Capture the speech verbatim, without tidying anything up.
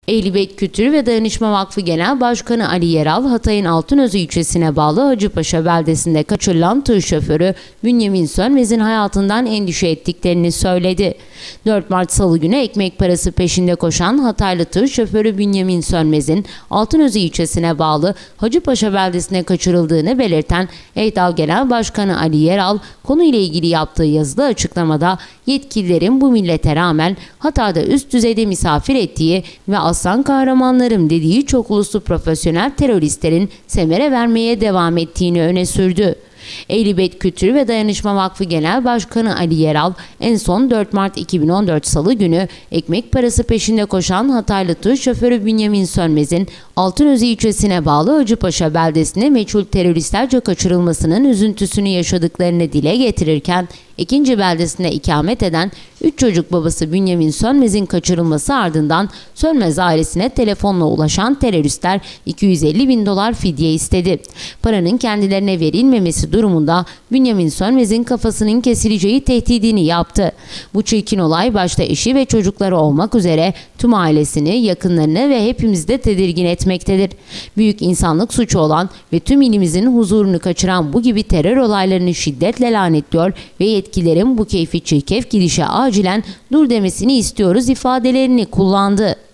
Ehlibeyt Kültür ve Dayanışma Vakfı Genel Başkanı Ali Yeral, Hatay'ın Altınözü ilçesine bağlı Hacıpaşa beldesinde kaçırılan tır şoförü Bünyamin Sönmez'in hayatından endişe ettiklerini söyledi. dört Mart Salı günü ekmek parası peşinde koşan Hataylı tır şoförü Bünyamin Sönmez'in Altınözü ilçesine bağlı Hacıpaşa beldesine kaçırıldığını belirten EHDAV Genel Başkanı Ali Yeral, konuyla ilgili yaptığı yazılı açıklamada yetkililerin bu millete rağmen Hatay'da üst düzeyde misafir ettiği ve aslan kahramanlarım dediği çok uluslu profesyonel teröristlerin semere vermeye devam ettiğini öne sürdü. Ehlibeyt Kültür ve Dayanışma Vakfı Genel Başkanı Ali Yeral, en son dört Mart iki bin on dört Salı günü ekmek parası peşinde koşan Hataylı tır şoförü Bünyamin Sönmez'in Altınözü ilçesine bağlı Hacıpaşa beldesine meçhul teröristlerce kaçırılmasının üzüntüsünü yaşadıklarını dile getirirken, ikinci beldesinde ikamet eden üç çocuk babası Bünyamin Sönmez'in kaçırılması ardından Sönmez ailesine telefonla ulaşan teröristler iki yüz elli bin dolar fidye istedi. Paranın kendilerine verilmemesi durumunda Bünyamin Sönmez'in kafasının kesileceği tehdidini yaptı. Bu çirkin olay başta eşi ve çocukları olmak üzere tüm ailesini, yakınlarını ve hepimizi de tedirgin etmektedir. Büyük insanlık suçu olan ve tüm ilimizin huzurunu kaçıran bu gibi terör olaylarını şiddetle lanetliyor ve yetkililerin bu keyfi çirkef gidişe acilen dur demesini istiyoruz ifadelerini kullandı.